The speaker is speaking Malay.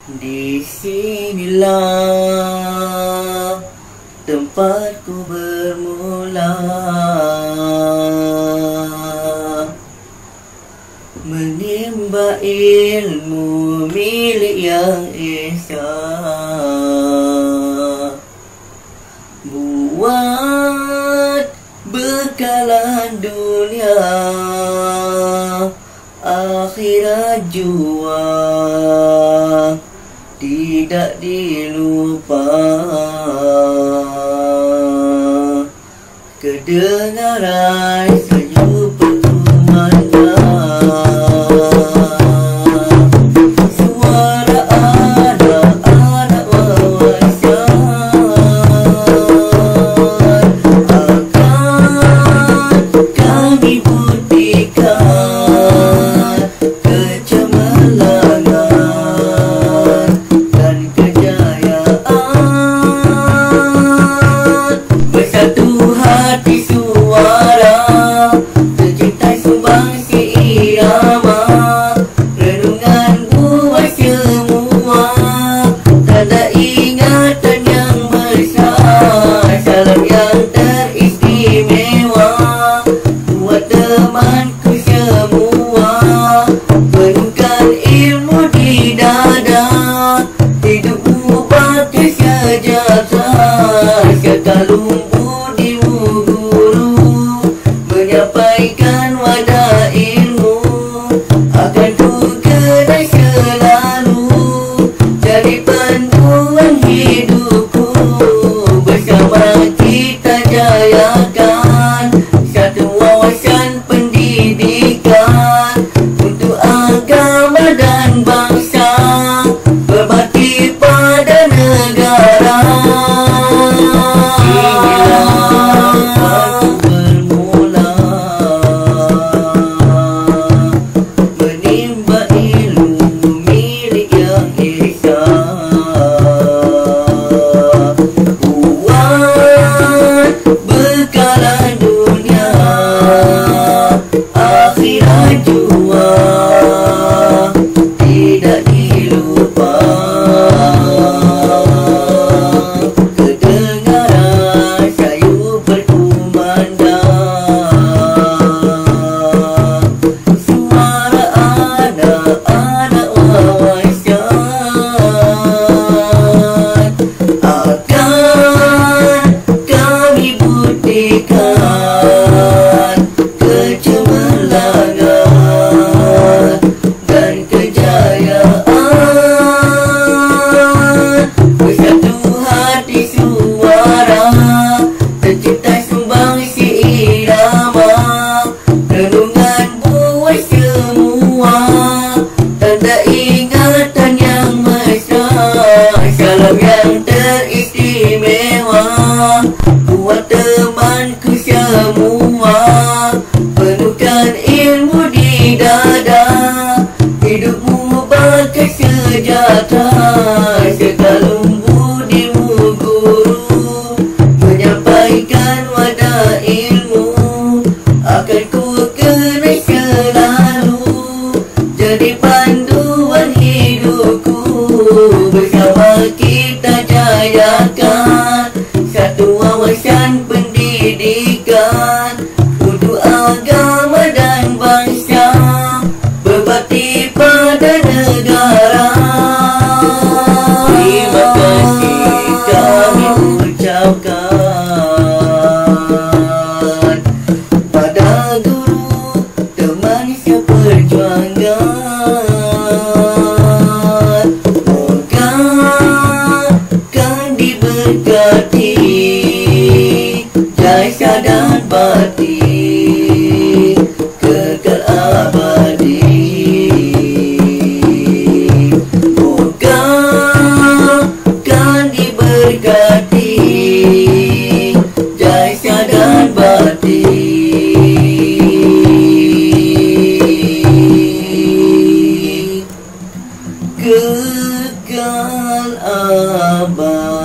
Di sinilah tempatku bermula, menimba ilmu milik yang esa, buat bekalan dunia, akhirat jua tidak dilupa. Kedengaran sejuk perkumandang, suara anak-anak wawasan akan kami buktikan kecemerlangan dan kejayaan. Bersatu hati suara, tercipta sumbang si irama, renungan buat semua, tanda ingatan yang besar, salam yang teristimewa buat temanku semua, penuhkan ilmu di dada, hidupmu bakal sejahtera, serta lumpuh di guru, menyampaikan wadah ilmu, akan ku kenal selalu, jadi panduan hidupku, bersama kita jayakan satu wawasan pendidikan untuk agama dan bangsa, berbakti pada negara. Inilah bermula, menimba ilmu milik yang esa, buat bekalan dunia, akhirat jua tidak dilupa. Kedengaran sayu berkumandang, suara anak-anak wawasan akan kami buktikan kecemerlangan dan kejayaan. Bersatu hati suara, tercipta sumbang si irama, renungan buat semua, tanda ingatan yang mesra, salam yang teristimewa buat temanku semua, penuhkan ilmu di dada, hidupmu bakal sejahtera, serta lumpuh di guru, menyampaikan wadah ilmu, akan ku kenal selalu, jadi panduan hidupku, bersama kita jayakan satu wawasan pendidikan untuk agama dan bangsa, berbakti pada negara. Terima kasih kami ucapkan pada guru teman seperjuangan, moga kan diberkati jasa dan batin, kekal abadi. Moga kan diberkati jasa dan batin, kekal abadi.